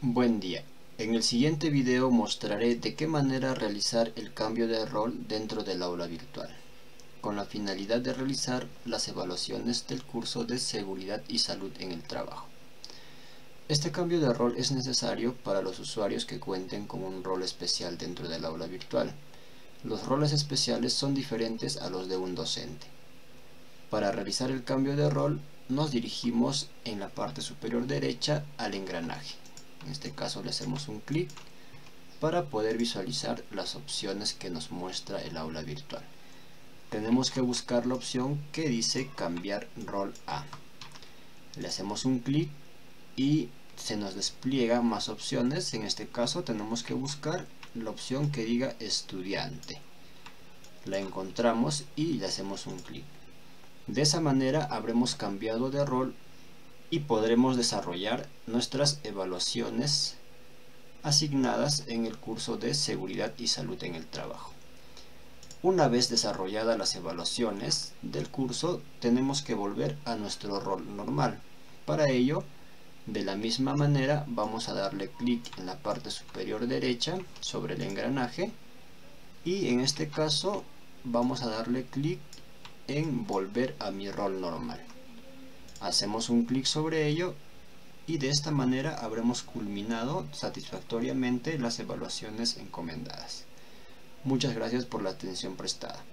Buen día. En el siguiente video mostraré de qué manera realizar el cambio de rol dentro del aula virtual, con la finalidad de realizar las evaluaciones del curso de Seguridad y Salud en el Trabajo. Este cambio de rol es necesario para los usuarios que cuenten con un rol especial dentro del aula virtual. Los roles especiales son diferentes a los de un docente. Para realizar el cambio de rol, nos dirigimos en la parte superior derecha al engranaje. En este caso le hacemos un clic para poder visualizar las opciones que nos muestra el aula virtual. Tenemos que buscar la opción que dice cambiar rol a. Le hacemos un clic y se nos despliega más opciones. En este caso tenemos que buscar la opción que diga estudiante. La encontramos y le hacemos un clic. De esa manera habremos cambiado de rol y podremos desarrollar nuestras evaluaciones asignadas en el curso de Seguridad y Salud en el Trabajo. Una vez desarrolladas las evaluaciones del curso, tenemos que volver a nuestro rol normal. Para ello, de la misma manera, vamos a darle clic en la parte superior derecha sobre el engranaje y en este caso vamos a darle clic en volver a mi rol normal. Hacemos un clic sobre ello y de esta manera habremos culminado satisfactoriamente las evaluaciones encomendadas. Muchas gracias por la atención prestada.